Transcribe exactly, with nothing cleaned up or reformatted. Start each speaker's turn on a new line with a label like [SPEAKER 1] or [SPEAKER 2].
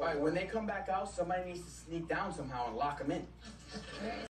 [SPEAKER 1] All right, when they come back out, somebody needs to sneak down somehow and lock them in.